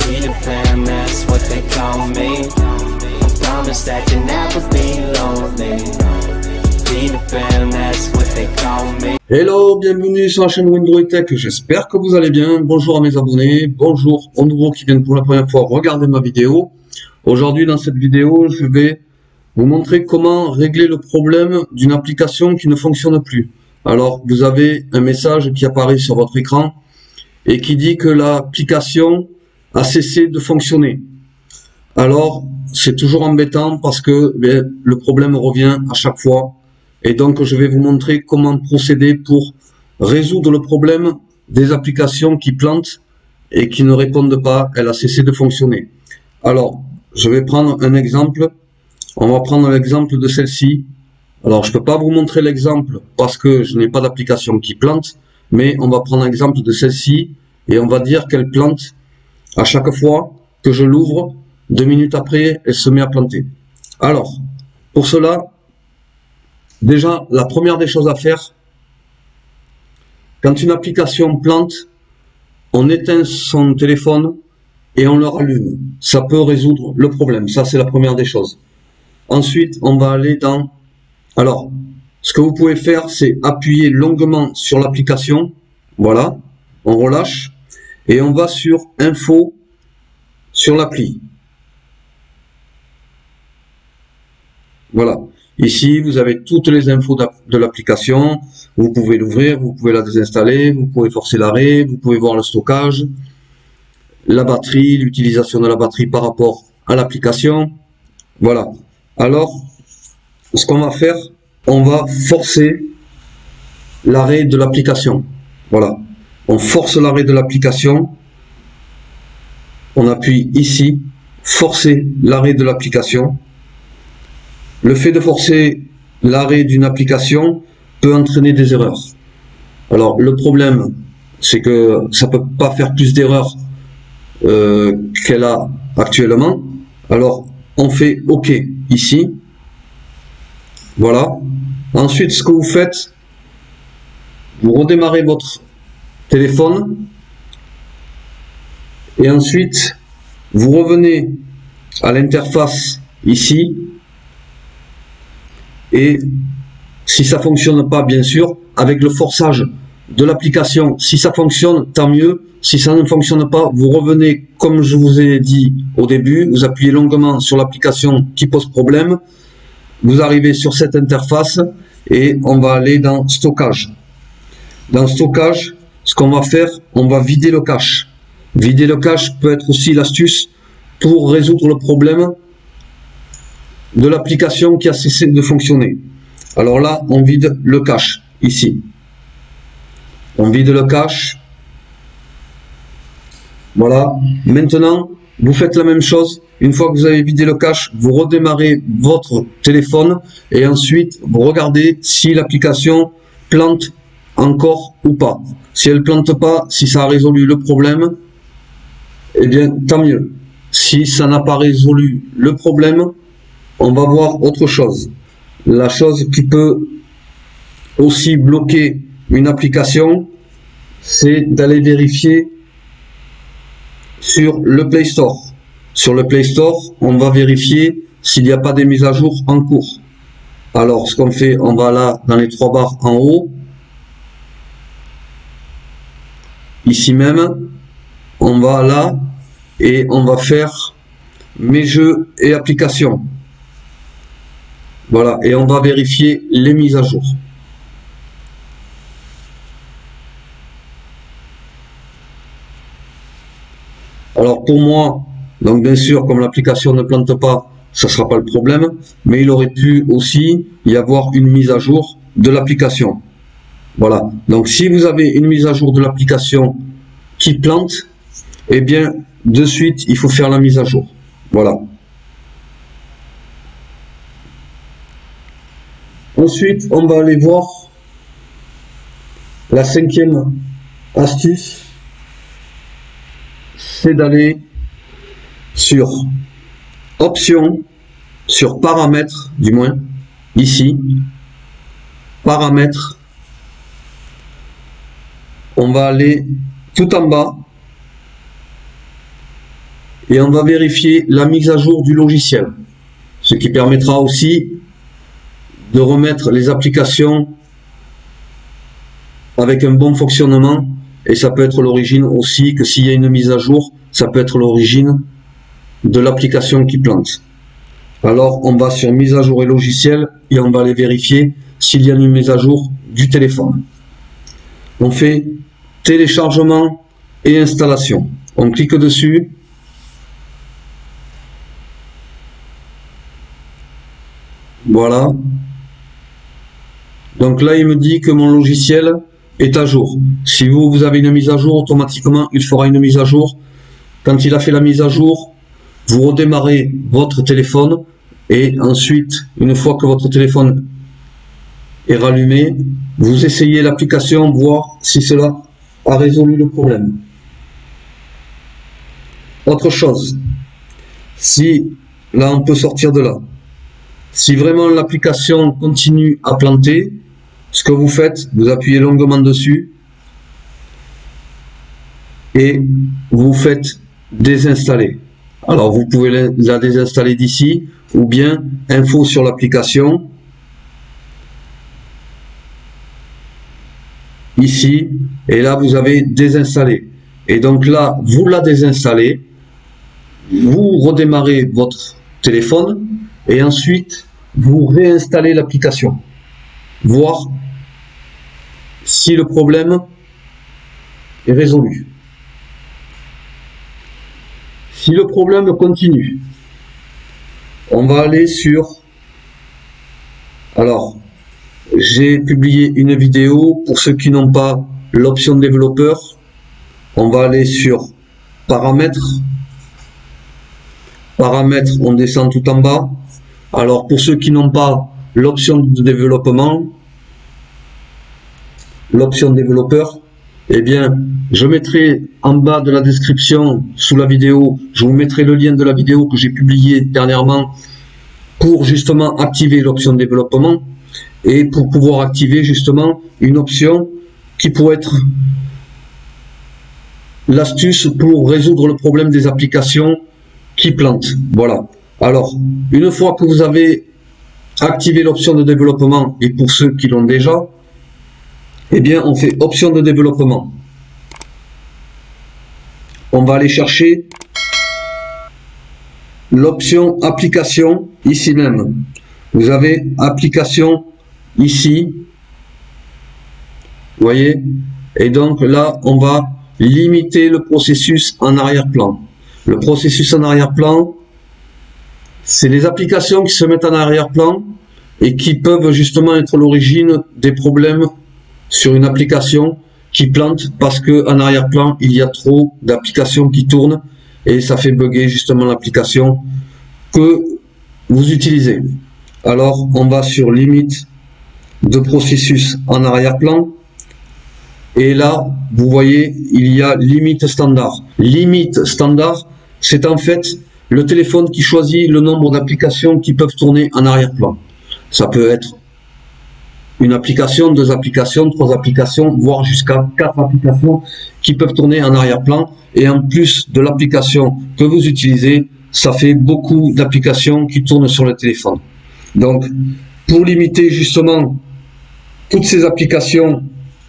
Peter Pan, that's what they call me. I promise that you'll never be lonely. Peter Pan, that's what they call me. Hello, bienvenue sur la chaîne Windroid Tech, j'espère que vous allez bien. Bonjour à mes abonnés, bonjour aux nouveaux qui viennent pour la première fois regarder ma vidéo. Aujourd'hui dans cette vidéo, je vais vous montrer comment régler le problème d'une application qui ne fonctionne plus. Alors vous avez un message qui apparaît sur votre écran et qui dit que l'application a cessé de fonctionner. Alors c'est toujours embêtant parce que le problème revient à chaque fois. Et donc, je vais vous montrer comment procéder pour résoudre le problème des applications qui plantent et qui ne répondent pas. Elle a cessé de fonctionner. Alors, je vais prendre un exemple. On va prendre l'exemple de celle-ci. Alors, je ne peux pas vous montrer l'exemple parce que je n'ai pas d'application qui plante, mais on va prendre l'exemple de celle-ci et on va dire qu'elle plante à chaque fois que je l'ouvre. 2 minutes après, elle se met à planter. Alors, pour cela, déjà, la première des choses à faire, quand une application plante, on éteint son téléphone et on le rallume. Ça peut résoudre le problème. Ça, c'est la première des choses. Ensuite, on va aller dans... Alors, ce que vous pouvez faire, c'est appuyer longuement sur l'application. Voilà, on relâche et on va sur Info sur l'appli. Voilà. Ici, vous avez toutes les infos de l'application. Vous pouvez l'ouvrir, vous pouvez la désinstaller, vous pouvez forcer l'arrêt, vous pouvez voir le stockage, la batterie, l'utilisation de la batterie par rapport à l'application. Voilà. Alors, ce qu'on va faire, on va forcer l'arrêt de l'application. Voilà. On force l'arrêt de l'application. On appuie ici, forcer l'arrêt de l'application. Le fait de forcer l'arrêt d'une application peut entraîner des erreurs. Alors le problème, c'est que ça peut pas faire plus d'erreurs qu'elle a actuellement. Alors on fait OK ici. Voilà. Ensuite, ce que vous faites, vous redémarrez votre téléphone et ensuite vous revenez à l'interface ici. Et si ça fonctionne pas, bien sûr, avec le forçage de l'application, si ça fonctionne, tant mieux. Si ça ne fonctionne pas, vous revenez, comme je vous ai dit au début, vous appuyez longuement sur l'application qui pose problème. Vous arrivez sur cette interface et on va aller dans stockage. Dans stockage, ce qu'on va faire, on va vider le cache. Vider le cache peut être aussi l'astuce pour résoudre le problème de l'application qui a cessé de fonctionner. Alors là, on vide le cache, ici. On vide le cache. Voilà. Maintenant, vous faites la même chose. Une fois que vous avez vidé le cache, vous redémarrez votre téléphone et ensuite, vous regardez si l'application plante encore ou pas. Si elle plante pas, si ça a résolu le problème, eh bien, tant mieux. Si ça n'a pas résolu le problème, on va voir autre chose. La chose qui peut aussi bloquer une application, c'est d'aller vérifier sur le Play Store. Sur le Play Store, on va vérifier s'il n'y a pas des mises à jour en cours. Alors, ce qu'on fait, on va là dans les 3 barres en haut. Ici même, on va là et on va faire mes jeux et applications. Voilà, et on va vérifier les mises à jour. Alors pour moi, donc bien sûr, comme l'application ne plante pas, ça ne sera pas le problème, mais il aurait pu aussi y avoir une mise à jour de l'application. Voilà, donc si vous avez une mise à jour de l'application qui plante, eh bien, de suite, il faut faire la mise à jour. Voilà. Ensuite, on va aller voir la 5e astuce, c'est d'aller sur Options, sur Paramètres, du moins, ici, Paramètres, on va aller tout en bas, et on va vérifier la mise à jour du logiciel. Ce qui permettra aussi de remettre les applications avec un bon fonctionnement, et ça peut être l'origine aussi que s'il y a une mise à jour, ça peut être l'origine de l'application qui plante. Alors on va sur mise à jour et logiciel et on va aller vérifier s'il y a une mise à jour du téléphone. On fait téléchargement et installation. On clique dessus. Voilà. Donc là il me dit que mon logiciel est à jour. Si vous avez une mise à jour, automatiquement il fera une mise à jour. Quand il a fait la mise à jour, vous redémarrez votre téléphone et ensuite, une fois que votre téléphone est rallumé, vous essayez l'application, voir si cela a résolu le problème. Autre chose, si là on peut sortir de là, si vraiment l'application continue à planter, ce que vous faites, vous appuyez longuement dessus et vous faites désinstaller. Alors vous pouvez la désinstaller d'ici ou bien info sur l'application ici, et là vous avez désinstallé. Et donc là vous la désinstallez, vous redémarrez votre téléphone et ensuite vous réinstallez l'application, voir si le problème est résolu. Si le problème continue, on va aller sur... Alors, j'ai publié une vidéo pour ceux qui n'ont pas l'option développeur. On va aller sur paramètres. Paramètres, on descend tout en bas. Alors, pour ceux qui n'ont pas l'option de développement, l'option développeur, eh bien, je mettrai en bas de la description, sous la vidéo, je vous mettrai le lien de la vidéo que j'ai publiée dernièrement pour justement activer l'option développement et pour pouvoir activer justement une option qui pourrait être l'astuce pour résoudre le problème des applications qui plantent. Voilà. Alors, une fois que vous avez activé l'option de développement, et pour ceux qui l'ont déjà, eh bien, on fait option de développement. On va aller chercher l'option application, ici même. Vous avez application ici. Vous voyez? Et donc là, on va limiter le processus en arrière-plan. Le processus en arrière-plan, c'est les applications qui se mettent en arrière-plan et qui peuvent justement être l'origine des problèmes sur une application qui plante parce que en arrière-plan il y a trop d'applications qui tournent et ça fait bugger justement l'application que vous utilisez. Alors on va sur limite de processus en arrière-plan et là vous voyez il y a limite standard. Limite standard, c'est en fait le téléphone qui choisit le nombre d'applications qui peuvent tourner en arrière-plan. Ça peut être une application, 2 applications, 3 applications, voire jusqu'à 4 applications qui peuvent tourner en arrière-plan. Et en plus de l'application que vous utilisez, ça fait beaucoup d'applications qui tournent sur le téléphone. Donc, pour limiter justement toutes ces applications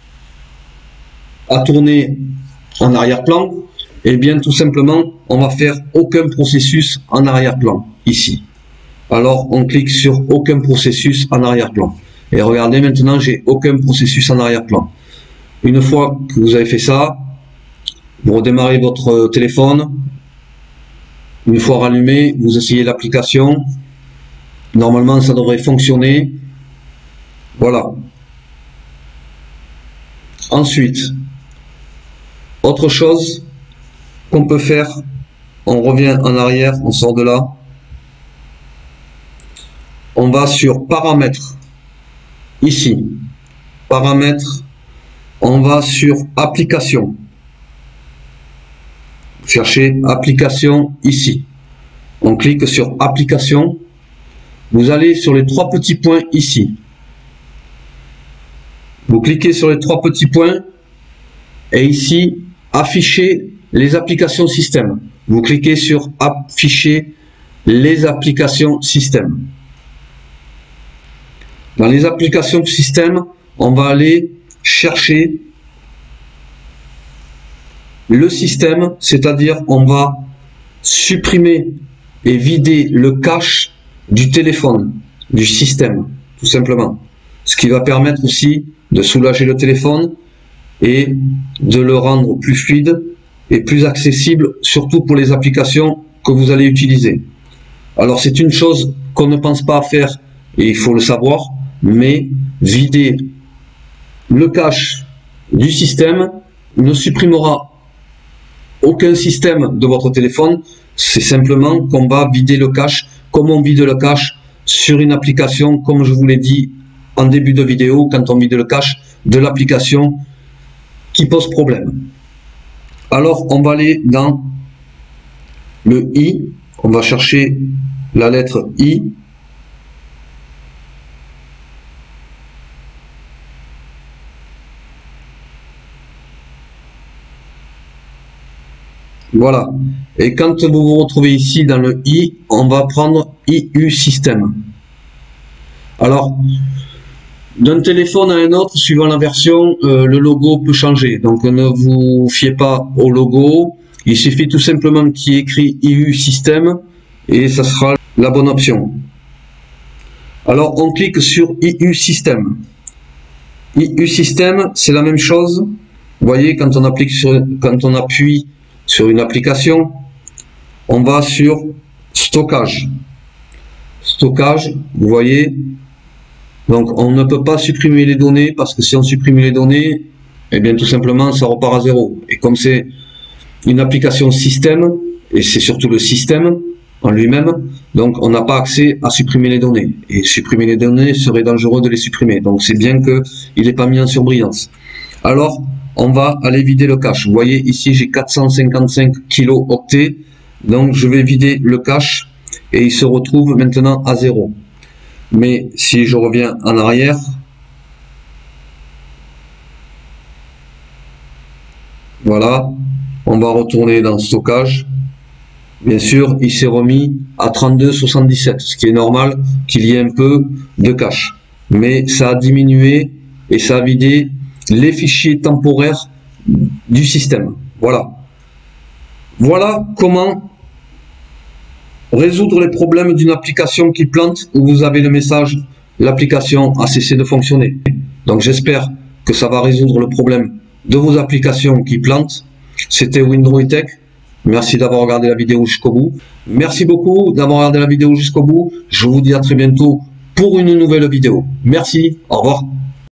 à tourner en arrière-plan, eh bien tout simplement, on va faire aucun processus en arrière-plan, ici. Alors, on clique sur aucun processus en arrière-plan. Et regardez, maintenant, j'ai aucun processus en arrière-plan. Une fois que vous avez fait ça, vous redémarrez votre téléphone. Une fois rallumé, vous essayez l'application. Normalement, ça devrait fonctionner. Voilà. Ensuite, autre chose qu'on peut faire, on revient en arrière, on sort de là. On va sur paramètres. Ici, paramètres, on va sur application. Cherchez application ici. On clique sur application. Vous allez sur les 3 petits points ici. Vous cliquez sur les 3 petits points et ici, afficher les applications système. vous cliquez sur afficher les applications système. Dans les applications système, on va aller chercher le système, c'est-à-dire on va supprimer et vider le cache du téléphone, du système, tout simplement. Ce qui va permettre aussi de soulager le téléphone et de le rendre plus fluide et plus accessible, surtout pour les applications que vous allez utiliser. Alors c'est une chose qu'on ne pense pas à faire et il faut le savoir, mais vider le cache du système ne supprimera aucun système de votre téléphone. C'est simplement qu'on va vider le cache comme on vide le cache sur une application, comme je vous l'ai dit en début de vidéo, quand on vide le cache de l'application qui pose problème. Alors on va aller dans le i, on va chercher la lettre i. Voilà. Et quand vous vous retrouvez ici dans le i, on va prendre IU système. Alors, d'un téléphone à un autre, suivant la version, le logo peut changer. Donc ne vous fiez pas au logo. Il suffit tout simplement qu'il y ait écrit IU système et ça sera la bonne option. Alors on clique sur IU système. IU système, c'est la même chose. Vous voyez, quand on appuie sur une application, on va sur stockage. Stockage, vous voyez, donc on ne peut pas supprimer les données parce que si on supprime les données, eh bien tout simplement ça repart à zéro. Et comme c'est une application système, et c'est surtout le système en lui-même, donc on n'a pas accès à supprimer les données. Et supprimer les données serait dangereux de les supprimer. Donc c'est bien qu'il n'est pas mis en surbrillance. Alors, on va aller vider le cache. Vous voyez ici j'ai 455 kilo-octets, donc je vais vider le cache et il se retrouve maintenant à 0. Mais si je reviens en arrière, voilà, on va retourner dans stockage. Bien sûr, il s'est remis à 32,77, ce qui est normal qu'il y ait un peu de cache. Mais ça a diminué et ça a vidé les fichiers temporaires du système. Voilà. Voilà comment résoudre les problèmes d'une application qui plante où vous avez le message « L'application a cessé de fonctionner ». Donc j'espère que ça va résoudre le problème de vos applications qui plantent. C'était Windroid Tech. Merci d'avoir regardé la vidéo jusqu'au bout. Merci beaucoup d'avoir regardé la vidéo jusqu'au bout. Je vous dis à très bientôt pour une nouvelle vidéo. Merci, au revoir.